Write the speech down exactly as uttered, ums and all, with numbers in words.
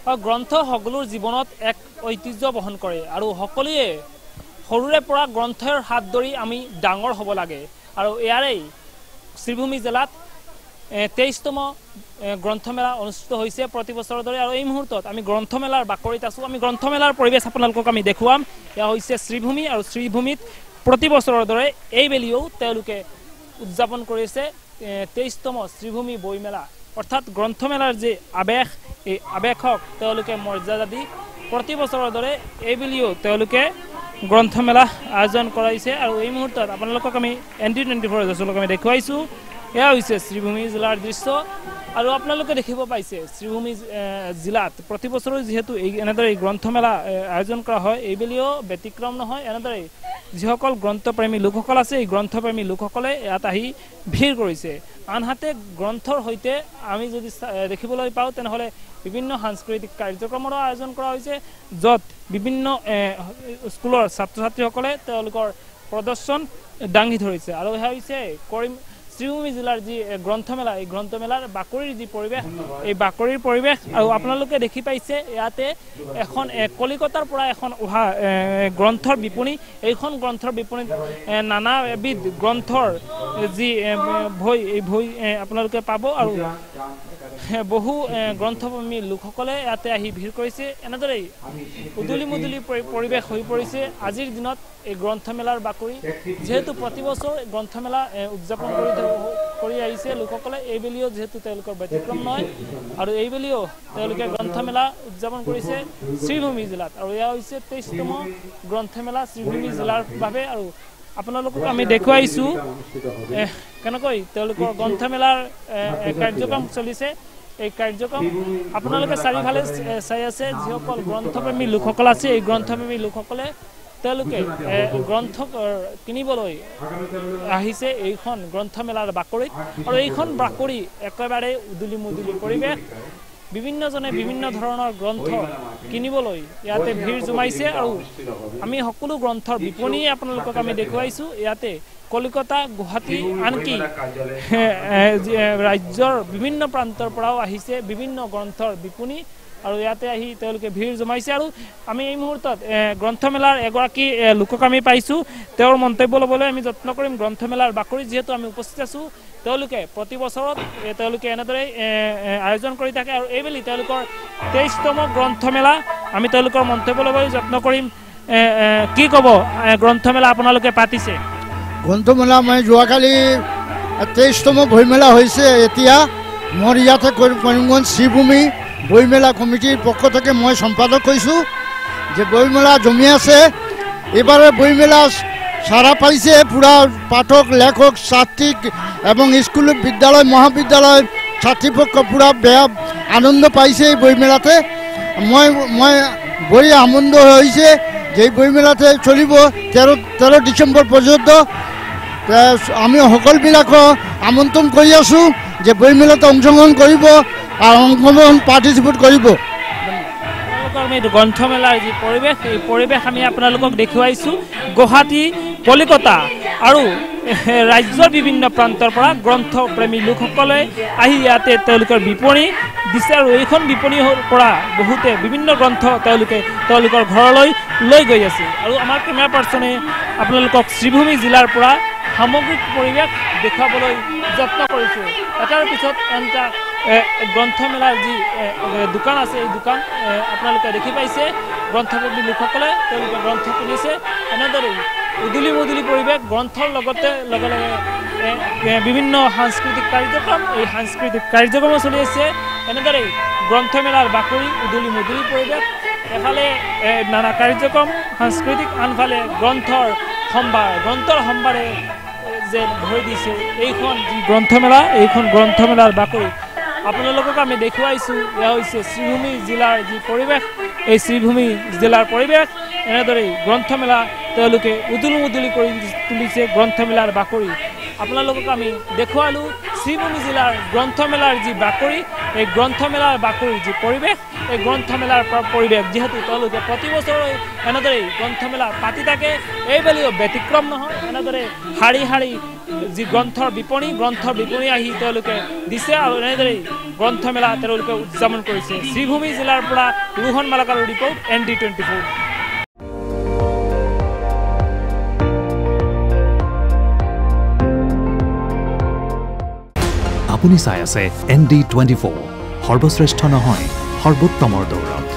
গ্ৰন্থ সকলোৰ জীৱনত এক ঐতিহ্য বহন কৰে আৰু সকলোৱে সৰুৰে পৰা গ্ৰন্থৰ হাত ধৰি আমি ডাঙৰ হ'ব লাগে আৰু ইয়াৰেই শ্ৰীভূমি জিলাত তেইশতম গ্ৰন্থমেলা অনুষ্ঠিত হৈছে প্ৰতি বছৰৰ দৰে আৰু এই মুহূৰ্তত আমি গ্ৰন্থমেলাৰ বাকৰিত আছোঁ আমি গ্ৰন্থমেলাৰ পৰিৱেশ আপোনালোকক আমি দেখুৱাম এয়া হৈছে শ্ৰীভূমি আৰু শ্ৰীভূমিত প্ৰতি বছৰৰ দৰে এইবেলিও তেওঁলোকে উদযাপন কৰিছে তেইশতম শ্ৰীভূমি বইমেলা অৰ্থাৎ গ্ৰন্থমেলাৰ যে আবেশ এই আবেশক তেওঁলোকে মৰ্যাদা দি প্ৰতি বছৰৰ দৰে এইবেলিও তেওঁলোকে গ্ৰন্থমেলা আয়োজন কৰাইছে আৰু এই মুহূৰ্তত আপোনালোকক আমি এন টি টুৱেণ্টি ফ'ৰ দৰ্শকক আমি দেখুৱাইছোঁ এয়া হৈছে শ্ৰীভূমি জিলাৰ দৃশ্য আৰু আপোনালোকে দেখিব পাইছে শ্ৰীভূমি জিলাত প্ৰতি বছৰে যেহেতু এই এনেদৰে গ্ৰন্থমেলা আয়োজন কৰা হয় এইবেলিও ব্যতিক্ৰম নহয় এনেদৰে যিসকল গ্ৰন্থপ্ৰেমী লোকসকল আছে এই গ্ৰন্থপ্ৰেমী লোকসকলে ইয়াত আহি ভিৰ কৰিছে আনহাতে গ্ৰন্থৰ সৈতে আমি যদি দেখিবলৈ পাওঁ তেনেহ'লে বিভিন্ন সাংস্কৃতিক কাৰ্যক্ৰমৰো আয়োজন কৰা হৈছে য'ত বিভিন্ন স্কুলৰ ছাত্ৰ ছাত্ৰীসকলে তেওঁলোকৰ প্ৰদৰ্শন দাঙি ধৰিছে আৰু এয়া হৈছে কৰিম শ্ৰীভূমি জিলাৰ যি গ্ৰন্থমেলা এই গ্ৰন্থমেলাৰ বাকৰিৰ যি পৰিৱেশ এই বাকৰিৰ পৰিৱেশ আৰু আপোনালোকে দেখি পাইছে ইয়াতে এখন কলিকতাৰ পৰা এখন অহা গ্ৰন্থৰ বিপণী এইখন গ্ৰন্থৰ বিপণীত নানা এবিধ গ্ৰন্থৰ যি ভৈ এই ভৈ আপোনালোকে পাব আৰু বহু গ্ৰন্থপ্ৰেমী লোকসকলে ইয়াতে আহি ভিৰ কৰিছে এনেদৰেই উদুলি মুদুলি পৰিৱেশ হৈ পৰিছে আজিৰ দিনত এই গ্ৰন্থমেলাৰ বাকৰি যেহেতু প্ৰতি বছৰ গ্ৰন্থমেলা উদযাপন কৰি কৰি আহিছে লোকসকলে এইবেলিও যেহেতু তেওঁলোকৰ ব্যতিক্ৰম নহয় আৰু এইবেলিও তেওঁলোকে গ্ৰন্থমেলা উদযাপন কৰিছে শ্ৰীভূমি জিলাত আৰু এয়া হৈছে তেইশতম গ্ৰন্থমেলা শ্ৰীভূমি জিলাৰ বাবে আৰু আপোনালোকক আমি দেখুৱাইছোঁ কেনেকৈ তেওঁলোকৰ গ্ৰন্থমেলাৰ কাৰ্যক্ৰম চলিছে এই কাৰ্যক্ৰম আপোনালোকে চাৰিওফালে চাই আছে যিসকল গ্ৰন্থপ্ৰেমী লোকসকল আছে এই গ্ৰন্থপ্ৰেমী লোকসকলে তেওঁলোকে গ্ৰন্থ কিনিবলৈ আহিছে এইখন গ্ৰন্থমেলাৰ বাকৰিত আৰু এইখন বাকৰি একেবাৰে উদুলি মুদুলি পৰিৱেশ বিভিন্নজনে বিভিন্ন ধৰণৰ গ্ৰন্থ কিনিবলৈ ইয়াতে ভিৰ জমাইছে আৰু আমি সকলো গ্ৰন্থৰ বিপণী আপোনালোকক আমি দেখুৱাইছোঁ ইয়াতে কলিকতা গুৱাহাটী আনকি ৰাজ্যৰ বিভিন্ন প্ৰান্তৰ পৰাও আহিছে বিভিন্ন গ্ৰন্থৰ বিপণী আৰু ইয়াতে আহি তেওঁলোকে ভিৰ জমাইছে আৰু আমি এই মুহূৰ্তত গ্ৰন্থমেলাৰ এগৰাকী লোকক আমি পাইছোঁ তেওঁৰ মন্তব্য ল'বলৈ আমি যত্ন কৰিম গ্ৰন্থমেলাৰ বাকৰিত যিহেতু আমি উপস্থিত আছোঁ তেওঁলোকে প্ৰতি বছৰত তেওঁলোকে এনেদৰে আয়োজন কৰি থাকে আৰু এইবেলি তেওঁলোকৰ তেইশতম গ্ৰন্থমেলা আমি তেওঁলোকৰ মন্তব্য ল'বলৈ যত্ন কৰিম কি ক'ব গ্ৰন্থমেলা আপোনালোকে পাতিছে গ্ৰন্থমেলা মই যোৱাকালি তেইশতম বইমেলা হৈছে এতিয়া মোৰ ইয়াতে কৰিমগঞ্জ শ্ৰীভূমি বইমেলা কমিটিৰ পক্ষ থেকে মই সম্পাদক কৈছোঁ যে বইমেলা জমি আছে এবারে বইমেলা সারা পাইছে পুরা পাঠক লেখক ছাত্রী এবং স্কুল বিদ্যালয় মহাবিদ্যালয় ছাত্রীপক্ষ পুরা বেয়া আনন্দ পাইছে এই বইমেলাতে মই মই বই আনন্দ হয়েছে যে বইমেলাতে চলিব তেরো তেরো ডিসেম্বর পর্যন্ত আমি সকলবিলাকক আমন্ত্রণ কৰি আছোঁ যে বইমেলাতে অংশগ্রহণ কৰিব আৰু অংশগ্ৰহণ পাৰ্টিচিপেট কৰিব গ্ৰন্থমেলাৰ যি পৰিৱেশ এই পৰিৱেশ আমি আপোনালোকক দেখুৱাইছোঁ গুৱাহাটী কলিকতা আৰু ৰাজ্যৰ বিভিন্ন প্ৰান্তৰ পৰা গ্ৰন্থপ্ৰেমী লোকসকলে আহি ইয়াতে তেওঁলোকৰ বিপণী দিছে আৰু এইখন বিপণীৰ পৰা বহুতে বিভিন্ন গ্ৰন্থ তেওঁলোকে তেওঁলোকৰ ঘৰলৈ লৈ গৈ আছে আৰু আমাৰ কেমেৰা পাৰ্চনে আপোনালোকক শ্ৰীভূমি জিলাৰ পৰা সামগ্ৰিক পৰিৱেশ দেখুৱাবলৈ যত্ন কৰিছে এটাৰ পিছত এটা গ্ৰন্থমেলাৰ যি দোকান আছে এই দোকান আপোনালোকে দেখি পাইছে গ্ৰন্থপ্ৰেমী লোকসকলে তেওঁলোকে গ্ৰন্থ কিনিছে এনেদৰেই উদুলি মুদুলি পৰিৱেশ গ্ৰন্থৰ লগতে লগে লগে বিভিন্ন সাংস্কৃতিক কাৰ্যক্ৰম এই সাংস্কৃতিক কাৰ্যক্ৰমো চলি আছে এনেদৰেই গ্ৰন্থমেলাৰ বাকৰি উদুলি মুদুলি পৰিৱেশ এফালে নানা কাৰ্যক্ৰম সাংস্কৃতিক আনফালে গ্ৰন্থৰ সম্ভাৰ গ্ৰন্থৰ সম্ভাৰে যে ভৰি দিছে এইখন যি গ্ৰন্থমেলা এইখন গ্ৰন্থমেলাৰ বাকৰি আপোনালোকক আমি দেখুৱাইছোঁ এয়া হৈছে শ্ৰীভূমি জিলাৰ যি পৰিৱেশ এই শ্ৰীভূমি জিলাৰ পৰিৱেশ এনেদৰেই গ্ৰন্থমেলা তেওঁলোকে উদুল মুদুলি কৰি তুলিছে গ্ৰন্থমেলাৰ বাকৰি আপোনালোকক আমি দেখুৱালোঁ শ্ৰীভূমি জিলাৰ গ্ৰন্থমেলাৰ যি বাকৰি এই গ্ৰন্থমেলাৰ বাকৰি যি পৰিৱেশ এই গ্ৰন্থমেলাৰ পৰিৱেশ যিহেতু তেওঁলোকে প্ৰতি বছৰে এনেদৰেই গ্ৰন্থমেলা পাতি থাকে এইবেলিও ব্যতিক্ৰম নহয় এনেদৰে শাৰী শাৰী যি গ্ৰন্থৰ বিপণী গ্ৰন্থৰ বিপণী আহি তেওঁলোকে দিছে আৰু এনেদৰেই গ্ৰন্থমেলা তেওঁলোকে উদযাপন কৰিছে শ্ৰীভূমি জিলাৰ পৰা ৰোহন মালাকাৰৰ report N D twenty four আপুনি চাই আছে এন ডি টুৱেণ্টি ফ'ৰ সৰ্বশ্ৰেষ্ঠ নহয় সৰ্বোত্তমৰ দৌৰত